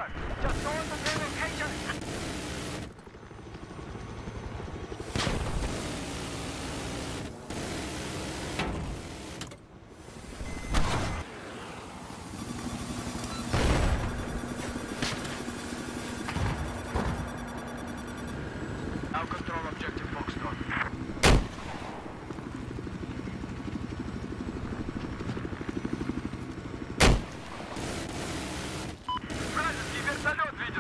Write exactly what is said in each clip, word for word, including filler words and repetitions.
sniper. Just go into their location. Now control objective Foxtrot. Вражеский вертолет видел.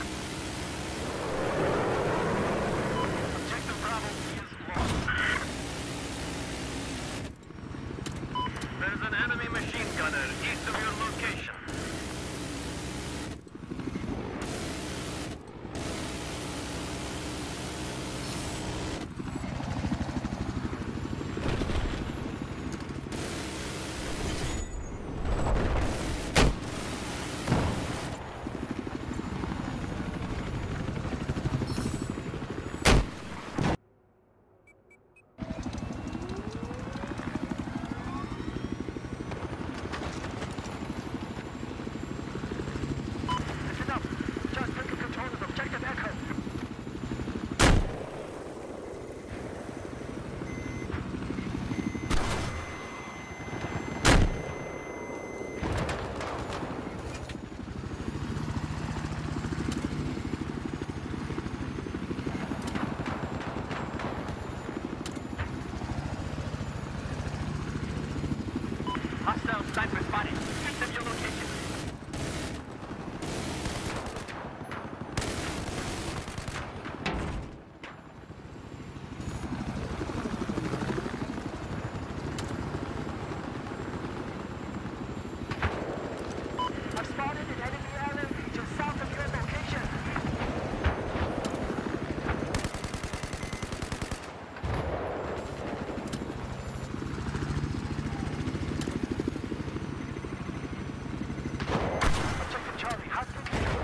Objective Bravo is lost. There's an enemy machine gunner east of your location. Hostile sniper spotted. East of your location. I've spotted an enemy island just south of your location. Objective Charlie, hostile control.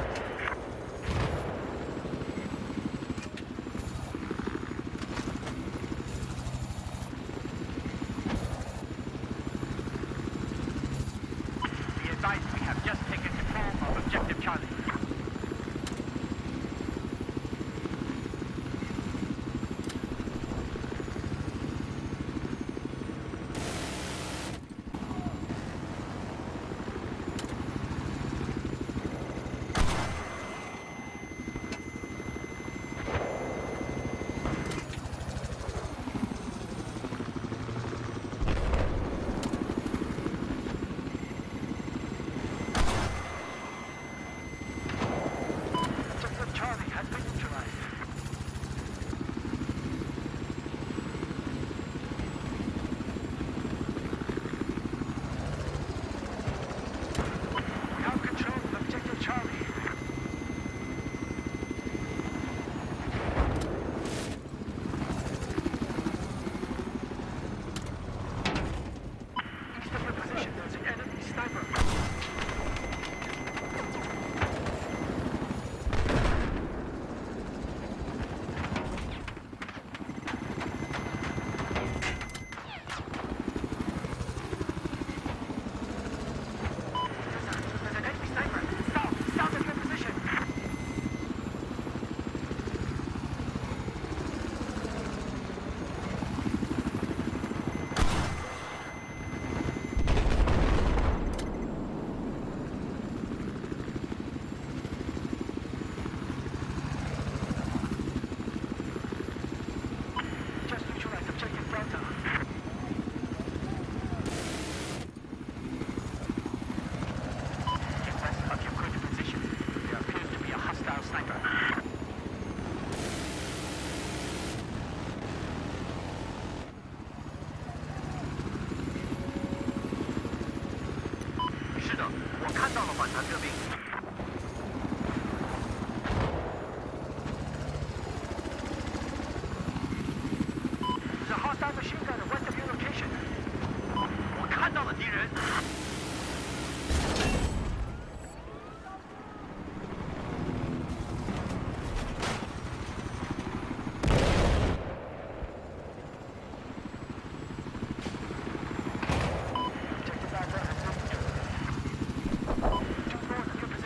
Be advised, we have just taken control of Objective Charlie. Objective Charlie has been neutralized. We have control of Objective Charlie. East of your position, there's an enemy sniper. There's an enemy sniper. South, south of your position. Just neutralized Objective Delta. Get west of your current position. There appears to be a hostile sniper.是的，我看到了反弹车兵。There's a hostile machine gunner west of your location. 我看到了敌人。Objective Alpha has been neutralized. To north of your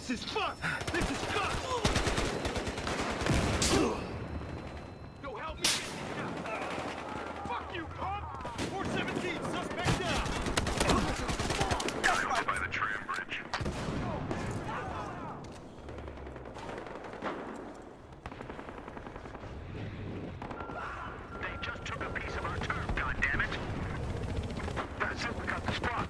This is fun! This is fun! Go help me! Fuck you, punk! four seventeen, suspect down! Right by the tram bridge. They just took a piece of our turf, goddammit! That's it, we got the spot.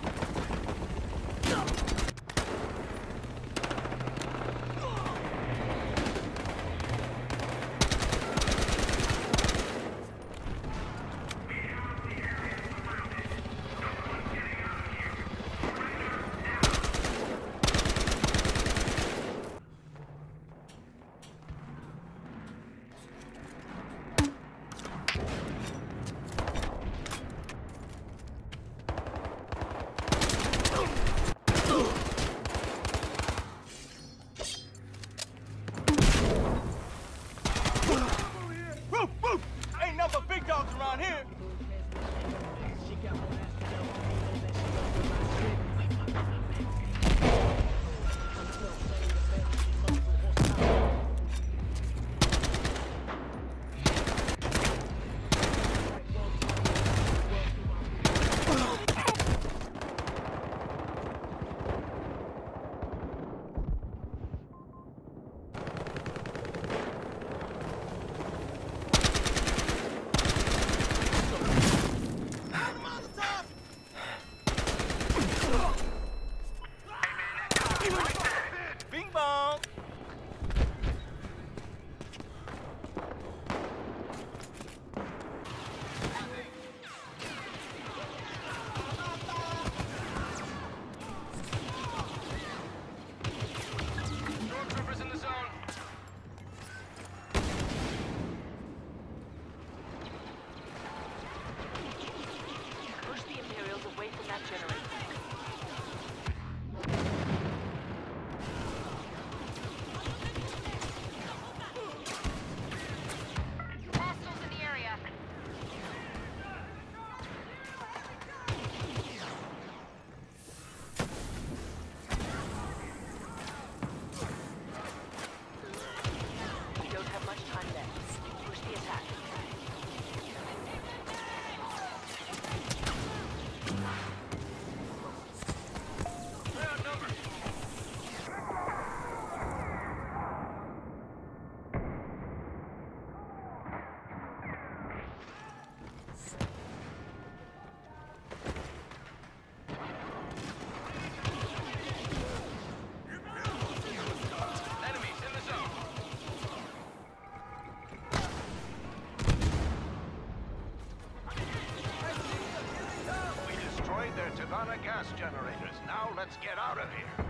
Gas generators. Now let's get out of here.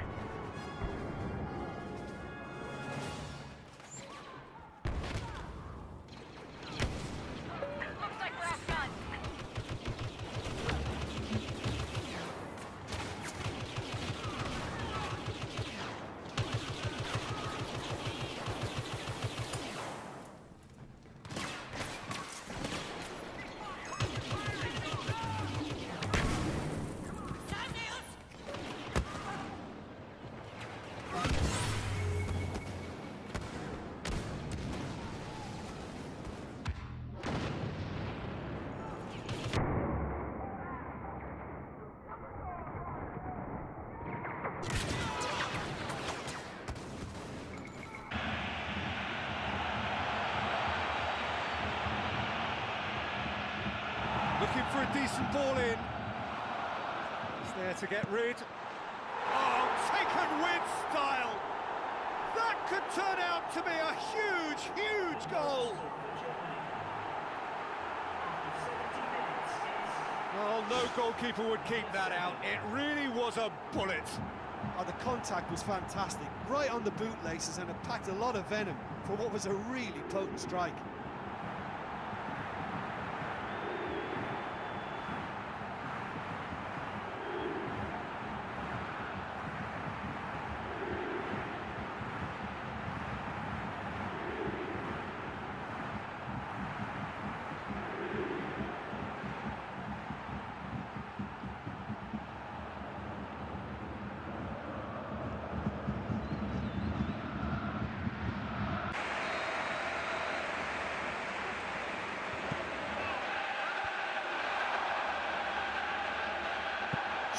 Looks like we're outgunned. Looking for a decent ball in. He's there to get rid. Oh, taken with style. That could turn out to be a huge, huge goal. Well, no goalkeeper would keep that out. It really was a bullet. Oh, the contact was fantastic. Right on the bootlaces, and it packed a lot of venom for what was a really potent strike.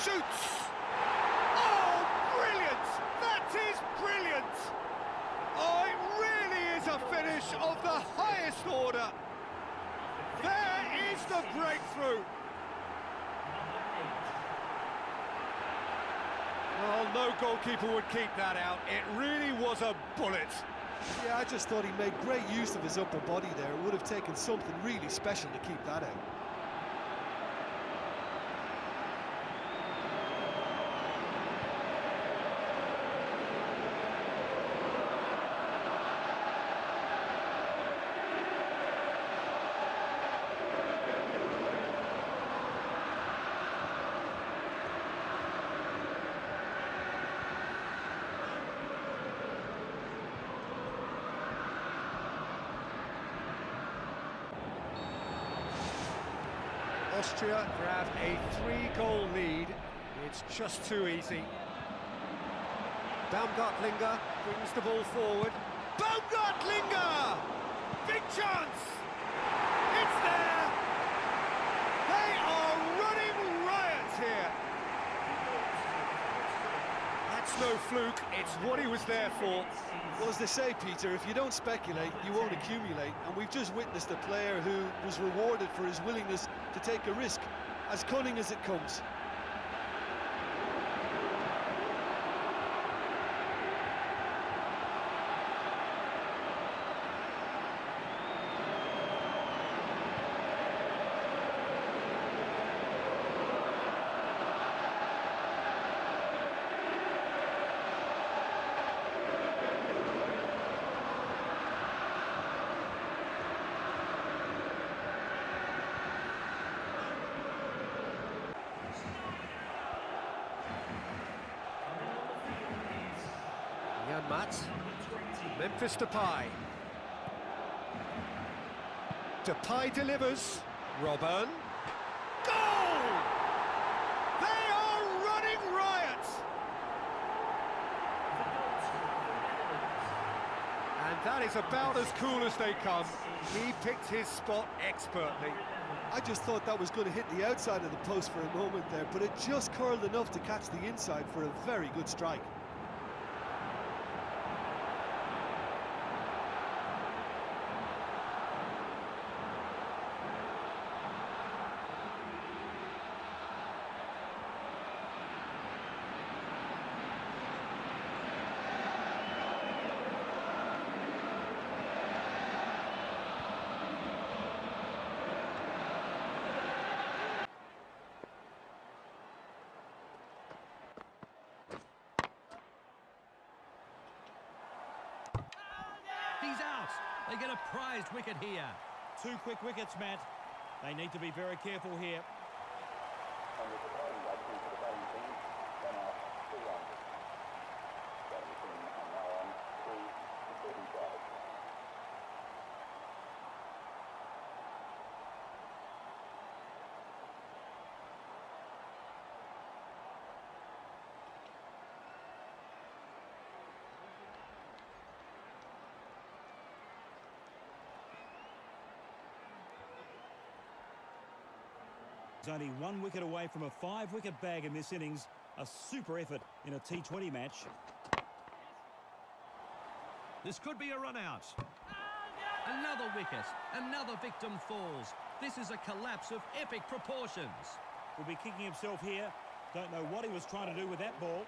Shoots! Oh, brilliant! That is brilliant! Oh, it really is a finish of the highest order. There is the breakthrough. Well, no goalkeeper would keep that out. It really was a bullet. Yeah, I just thought he made great use of his upper body there. It would have taken something really special to keep that out. Austria grabbed a three-goal lead. It's just too easy. Baumgartlinger brings the ball forward. Baumgartlinger! Big chance! It's there! They are running riot here! That's no fluke, it's what he was there for. Well, as they say, Peter, if you don't speculate, you won't accumulate. And we've just witnessed a player who was rewarded for his willingness to take a risk, as cunning as it comes. Jan Mats, Memphis Depay. Depay delivers. Robben. Goal! They are running riot! And that is about as cool as they come. He picked his spot expertly. I just thought that was going to hit the outside of the post for a moment there, but it just curled enough to catch the inside for a very good strike. He's out. They get a prized wicket here. Two quick wickets, Matt. They need to be very careful here. He's only one wicket away from a five-wicket bag in this innings. A super effort in a T twenty match. This could be a run-out. Another wicket. Another victim falls. This is a collapse of epic proportions. Will be kicking himself here. Don't know what he was trying to do with that ball.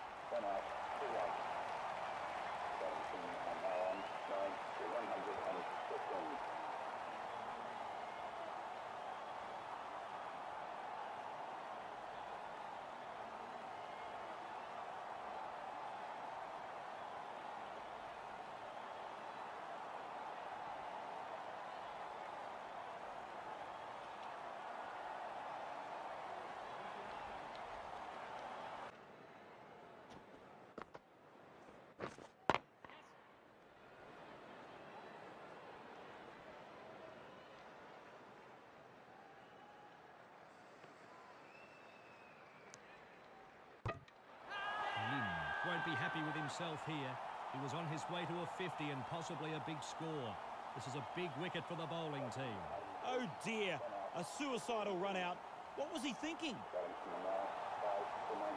Won't be happy with himself here. He was on his way to a fifty and possibly a big score. This is a big wicket for the bowling team. Oh dear, a suicidal run out. What was he thinking?